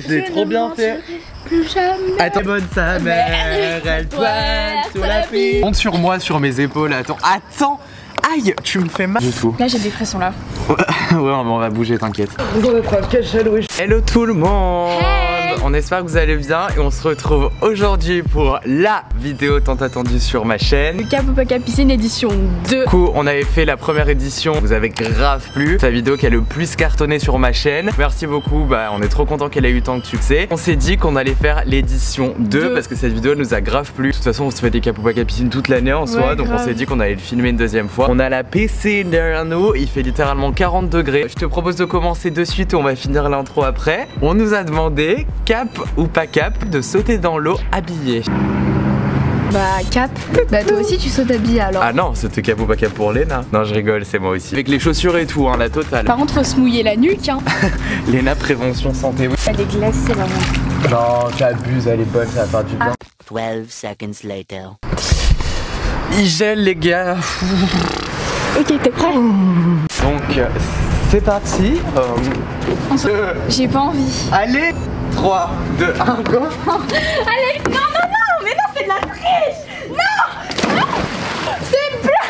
Je l'ai trop bien fait. Plus jamais. Attends, bonne sa mère, elle pointe sur la piste. Monte sur moi, sur mes épaules. Attends, attends. Aïe, tu me fais mal. Du tout. Là j'ai des frissons là. Ouais, on va bouger, t'inquiète. Hello tout le monde. Hey. On espère que vous allez bien et on se retrouve aujourd'hui pour la vidéo tant attendue sur ma chaîne. Le Cap ou pas Cap Piscine édition 2. Du coup, on avait fait la première édition, vous avez grave plu. C'est la vidéo qui a le plus cartonné sur ma chaîne. Merci beaucoup, on est trop content qu'elle ait eu tant de succès. On s'est dit qu'on allait faire l'édition 2 parce que cette vidéo nous a grave plu. De toute façon, on se fait des Cap ou pas Cap Piscine toute l'année en soi, donc grave. On s'est dit qu'on allait le filmer une deuxième fois. On a la PC derrière nous, il fait littéralement 40 degrés. Je te propose de commencer de suite et on va finir l'intro après. On nous a demandé, cap ou pas cap, de sauter dans l'eau habillé. Bah cap. Bah toi aussi tu sautes habillé alors. Ah non, c'était cap ou pas cap pour Léna. Non je rigole, c'est moi aussi. Avec les chaussures et tout, hein, la totale. Par contre faut se mouiller la nuque hein. Léna prévention santé. Elle est glacée maman. Non, tu abuses, elle est bonne, ça va faire du bien. 12 seconds later. Il gèle les gars. Ok, t'es prêt? Donc c'est parti. J'ai pas envie. Allez, 3, 2, 1, go. Allez, non, mais non, c'est de la triche. Non, c'est plat.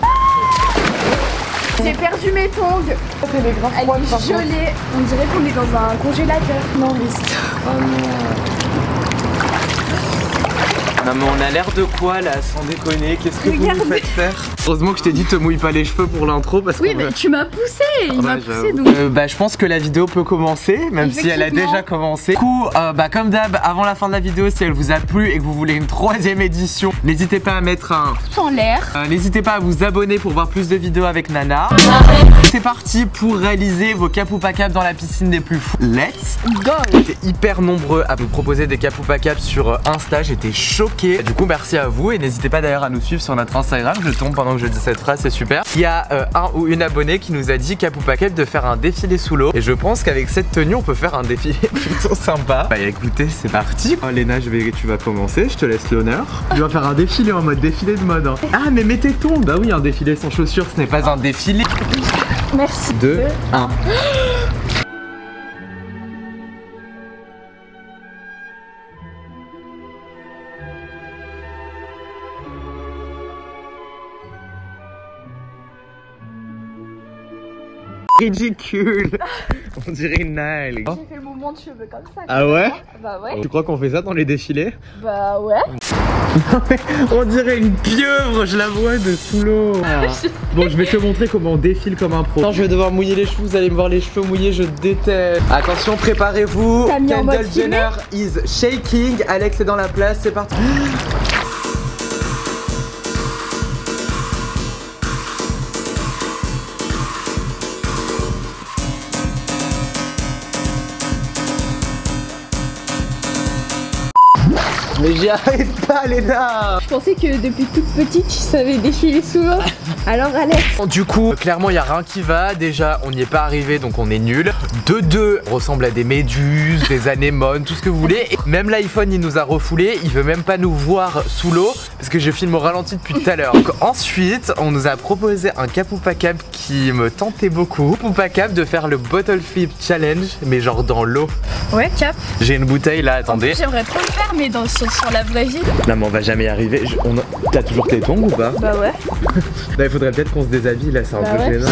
J'ai perdu mes tongs. Elle est gelée. On dirait qu'on est dans un congélateur. Non, mais oh non. Non mais on a l'air de quoi là, sans déconner? Qu'est-ce que vous nous faites faire? Heureusement que je t'ai dit te mouille pas les cheveux pour l'intro parce que... Oui mais tu m'as poussé, il m'a poussé donc... je pense que la vidéo peut commencer, même si elle a déjà commencé. Du coup, comme d'hab, avant la fin de la vidéo, si elle vous a plu et que vous voulez une troisième édition, n'hésitez pas à mettre un pouce en l'air. N'hésitez pas à vous abonner pour voir plus de vidéos avec Nana. C'est parti pour réaliser vos cap ou pas cap dans la piscine des plus fous. Let's go! J'étais hyper nombreux à vous proposer des cap ou pas cap sur Insta, j'étais choqué. Du coup merci à vous et n'hésitez pas d'ailleurs à nous suivre sur notre Instagram. Je tombe pendant que je dis cette phrase, c'est super. Il y a un ou une abonnée qui nous a dit cap ou pas cap de faire un défilé sous l'eau. Et je pense qu'avec cette tenue on peut faire un défilé plutôt sympa. Bah écoutez c'est parti. Oh, Léna tu vas commencer, je te laisse l'honneur. Tu vas faire un défilé en mode défilé de mode hein. Ah mais mets tes tongs. Bah oui un défilé sans chaussures ce n'est pas un défilé. Merci. 2, 1. Ridicule. On dirait une naille. J'ai fait le mouvement de cheveux comme ça. Ah ouais? Bah ouais. Tu crois qu'on fait ça dans les défilés? Bah ouais. On dirait une pieuvre, je la vois de sous l'eau. Bon je vais te montrer comment on défile comme un pro. Non, je vais devoir mouiller les cheveux, vous allez me voir les cheveux mouillés, je déteste. Attention, préparez-vous. Kendall Jenner is shaking. Alex est dans la place, c'est parti. Mais j'y arrive pas Léna. Je pensais que depuis toute petite tu savais défiler sous l'eau. Alors Alex. Du coup clairement il y a rien qui va. Déjà on n'y est pas arrivé donc on est nul. De deux on ressemble à des méduses, des anémones, tout ce que vous voulez. Et même l'iPhone il nous a refoulé. Il veut même pas nous voir sous l'eau parce que je filme au ralenti depuis tout à l'heure. Donc ensuite on nous a proposé un cap ou pas cap qui me tentait beaucoup. Cap ou pas cap de faire le bottle flip challenge mais genre dans l'eau. Ouais cap. J'ai une bouteille là, attendez. J'aimerais trop le faire mais sur la vraie vie. Non mais on va jamais y arriver. T'as toujours tes tongs ou pas? Bah ouais. Là il faudrait peut-être qu'on se déshabille là, c'est un peu gênant.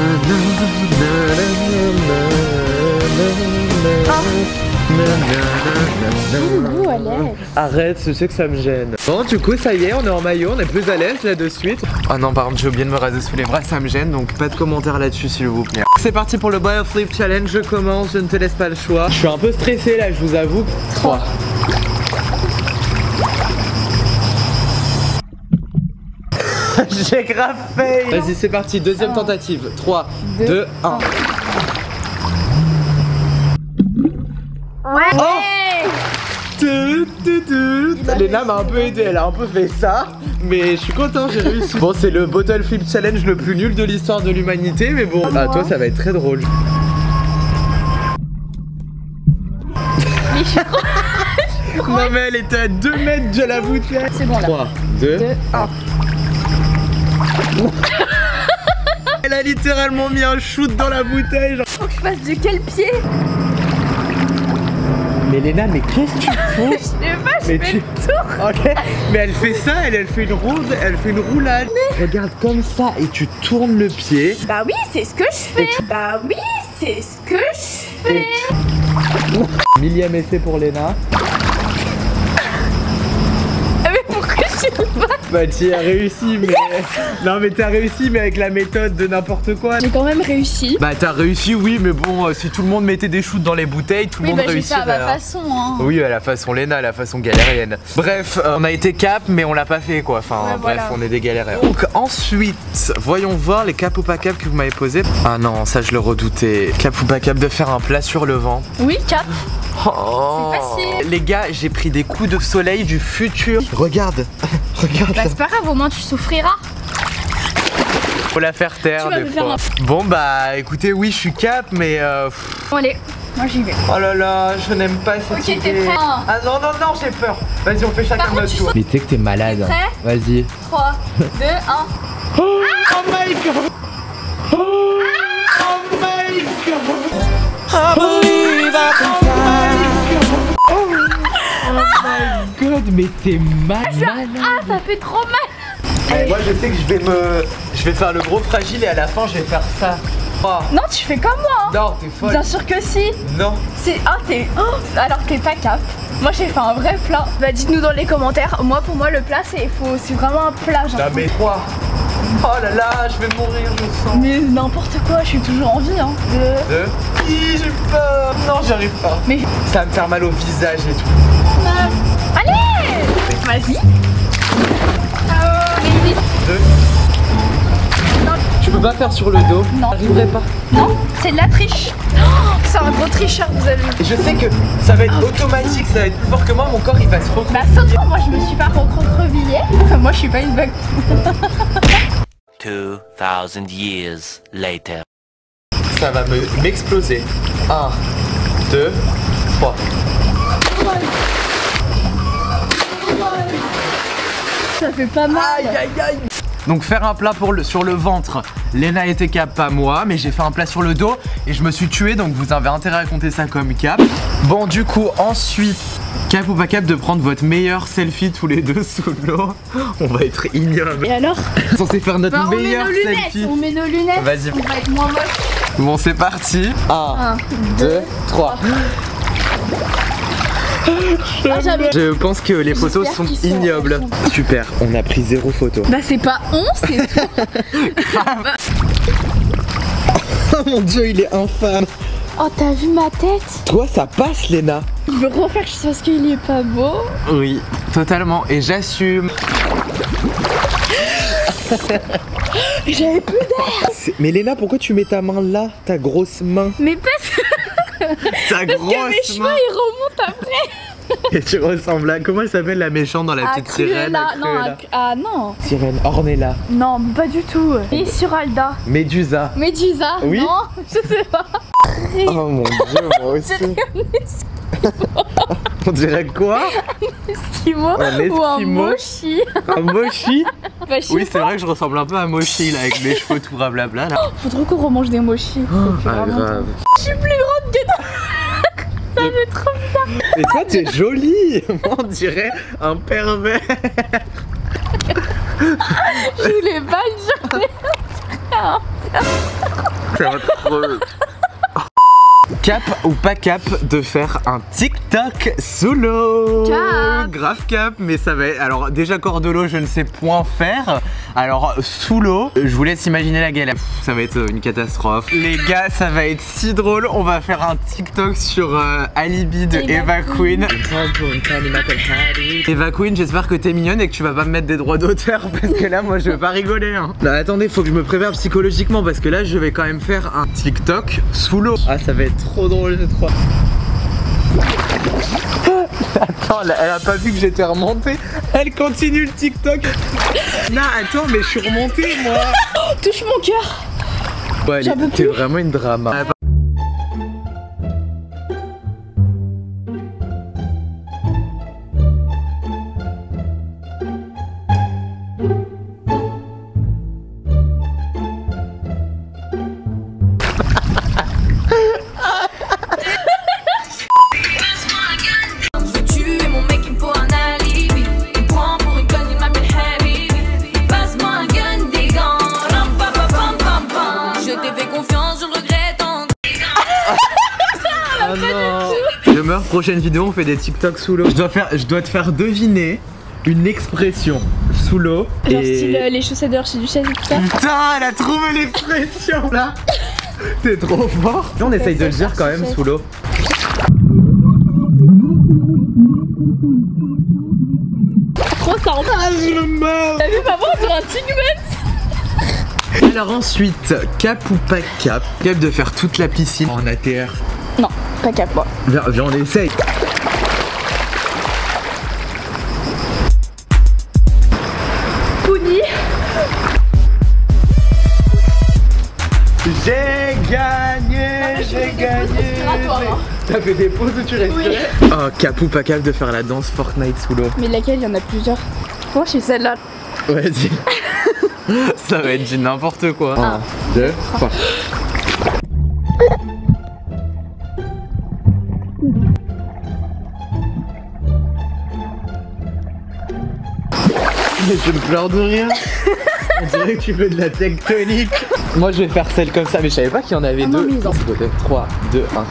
Arrête, je sais que ça me gêne. Bon du coup ça y est, on est en maillot, on est plus à l'aise là de suite. Oh non par contre j'ai oublié de me raser sous les bras, ça me gêne donc pas de commentaires là-dessus s'il vous plaît. C'est parti pour le bottle flip challenge, je commence, je ne te laisse pas le choix. Je suis un peu stressé là, je vous avoue. 3. J'ai grave fait. Vas-y c'est parti, deuxième tentative. 3, 2, 1. Ouais. Oh Léna m'a un peu aidé, elle a un peu fait ça. Mais je suis content, j'ai réussi. Bon c'est le bottle flip challenge le plus nul de l'histoire de l'humanité. Mais bon, toi ça va être très drôle. Mais je suis trop... Non mais elle était à 2 mètres de la bouteille. C'est bon là. 3, 2, 1. Elle a littéralement mis un shoot dans la bouteille genre. Faut que je fasse de quel pied? Mais Léna, mais qu'est-ce que tu fous? Je sais pas, je Mais fais tu- le tour. Ok, mais elle fait ça, elle fait une ronde, elle fait une roulade. Regarde comme ça et tu tournes le pied. Bah oui, c'est ce que je fais. Bah oui, c'est ce que je fais. Millième essai pour Léna. Ah, mais pourquoi je sais pas? Bah tu as réussi mais... Non mais t'as réussi mais avec la méthode de n'importe quoi. J'ai quand même réussi. Bah t'as réussi oui mais bon si tout le monde mettait des shoots dans les bouteilles tout le Oui, monde bah j'ai fait à réussirait. ma façon, hein. Oui à la façon Léna, à la façon galérienne. Bref on a été cap mais on l'a pas fait quoi. Enfin Ouais, bref voilà. on est des galériens. Donc ensuite voyons voir les cap ou pas cap que vous m'avez posé. Ah non ça je le redoutais. Cap ou pas cap de faire un plat sur le vent. Oui, cap. Oh. C'est facile. Les gars j'ai pris des coups de soleil du futur. Regarde. Regarde. Bah c'est pas grave, au moins tu souffriras. Faut la faire taire Tu vas des me faire fois. Bon bah écoutez oui je suis cap mais Bon allez, moi j'y vais. oh là là je n'aime pas cette Ok, t'es idée. prêt? Ah non non non j'ai peur. Vas-y on fait chacun Par contre, notre tu tour. sautes. Mais tu sais que t'es malade. T'es prêt? Vas-y. 3, 2, 1. Oh my god. Oh my god. I believe I can fly. Oh my god mais t'es malade. Ah, ça fait trop mal. Moi je sais que je vais faire le gros fragile et à la fin je vais faire ça. Oh. Non, tu fais comme moi. Hein. Non t'es folle. Bien sûr que si. Non. C'est alors t'es pas cap. Moi j'ai fait un vrai plat. Bah dites-nous dans les commentaires. Moi pour moi le plat c'est vraiment un plat genre. Non mais quoi? Oh là là je vais mourir je sens. Mais n'importe quoi, je suis toujours en vie hein. J'ai peur. Non j'arrive pas. Mais Ça va me faire mal au visage et tout. allez, vas-y. Deux. Tu peux pas faire sur le dos. Non. J'arriverai pas. Non, c'est de la triche. Oh, c'est un gros tricheur, vous allez. Et je sais que ça va être automatique, ça va être plus fort que moi, mon corps il va se recroqueviller. Bah saute, moi je me suis pas recroquevillée. Moi je suis pas une bug. 2,000 years later. Ça va m'exploser. 1, 2, 3. Ça fait pas mal. Aïe aïe aïe. Donc faire un plat sur le ventre, Léna était cap, pas moi, mais j'ai fait un plat sur le dos et je me suis tué, donc vous avez intérêt à compter ça comme cap. Bon du coup ensuite, cap ou pas cap de prendre votre meilleur selfie tous les deux sous l'eau. On va être ignoble. Et alors? On est censé faire notre Bah, on met meilleur nos lunettes, selfie. on met nos lunettes. Vas-y. On va être moins moche. Bon c'est parti. 1, 2, 3. Ah, j'avais- Je pense que les photos J'espère sont qu'ils sont- ignobles. Super, on a pris 0 photo. Bah c'est pas 11, c'est tout. Oh mon dieu, il est infâme. Oh t'as vu ma tête? Toi ça passe Léna. Il veut refaire parce qu'il est pas beau. Oui, totalement. Et j'assume. J'avais plus d'air. Mais Léna, pourquoi tu mets ta main là? Ta grosse main. Mais parce que Ta grosse mes cheveux main. ils remontent après. Et tu ressembles à... Comment elle s'appelle la méchante dans la petite sirène? Cruella. Non, Cruella. ah non. Sirène, Ornella. Non, pas du tout. Et sur Alda. Médusa. Medusa. Oui. Non, je sais pas. Oh mon dieu, moi aussi. On dirait quoi? Esquimau Un ou un esquimau. mochi. Un mochi? Bah, je sais Oui, pas. c'est vrai que je ressemble un peu à un mochi là, avec mes cheveux tout blablabla là. Faut trop qu'on remange des mochis. Pas grave. Je suis plus grande que toi. Ça fait trop bizarre. Et toi, t'es jolie. Moi, on dirait un pervers. Je voulais pas le dire. Ça va trop. Cap ou pas cap de faire un TikTok sous l'eau? Cap. Grave cap, mais ça va être... Alors déjà corps de l'eau, je ne sais point faire. Alors sous l'eau, je vous laisse imaginer la galère. Ça va être une catastrophe. Les gars, ça va être si drôle. On va faire un TikTok sur Alibi de Eva Queen. Eva Queen, j'espère que t'es mignonne et que tu vas pas me mettre des droits d'auteur parce que là, moi, je vais pas rigoler. Hein. Non, attendez, faut que je me prépare psychologiquement parce que là, je vais quand même faire un TikTok sous l'eau. Ah, ça va être trop drôle, je crois. Attends, elle a pas vu que j'étais remonté. Elle continue le TikTok. Non, attends, mais je suis remonté, moi. Touche mon cœur. Ouais, J'en peux t'es plus. vraiment une drama. Disclaimer, prochaine vidéo on fait des TikTok sous l'eau. Je dois te faire deviner une expression sous l'eau. Genre style les chaussettes de Hershey Duchesse et tout ça. Putain, elle a trouvé l'expression là. T'es trop fort. On essaye de le dire quand même sous l'eau. Trop simple. Ah, je le meurs. T'as vu maman sur un Tigment? Alors ensuite, cap ou pas cap? Cap de faire toute la piscine en ATR. Non, pas cap moi. Viens, on essaye. Pouni. J'ai gagné, j'ai gagné. T'as fait des pauses où tu respirais? Oui. Oh, cap ou pas cap de faire la danse Fortnite sous l'eau? Mais laquelle? Il y en a plusieurs. Moi je suis celle-là. Vas-y. Ça va être du n'importe quoi. 1, 2, 3. Mais je pleure de rien. On dirait que tu fais de la tectonique. Moi je vais faire celle comme ça, mais je savais pas qu'il y en avait deux. 3, 2, 1.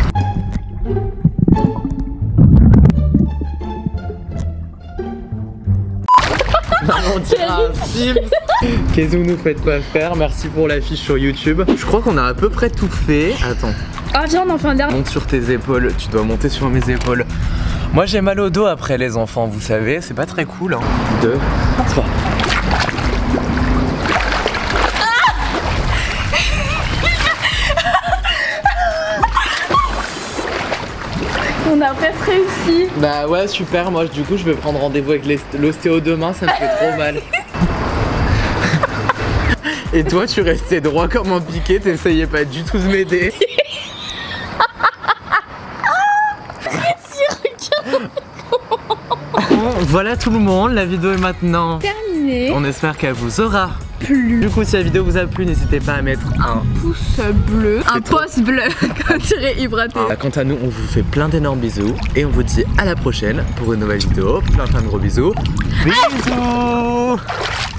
On dirait un Sims. Qu'est-ce que vous nous faites pas faire? Merci pour l'affiche sur YouTube. Je crois qu'on a à peu près tout fait. Attends. Ah viens, on en fait un dernier. Monte sur tes épaules, tu dois monter sur mes épaules. Moi j'ai mal au dos après les enfants, vous savez, c'est pas très cool. 2, 3. On a presque réussi. Bah ouais, super, moi du coup je vais prendre rendez-vous avec l'ostéo demain, ça me fait trop mal. Et toi tu restais droit comme un piqué, t'essayais pas du tout de m'aider. Voilà tout le monde, la vidéo est maintenant terminé. On espère qu'elle vous aura plu. Du coup si la vidéo vous a plu, n'hésitez pas à mettre un pouce bleu, un pouce bleu, comme dirait Hybraté. Quant à nous, on vous fait plein d'énormes bisous et on vous dit à la prochaine pour une nouvelle vidéo. Plein de gros bisous. Bisous.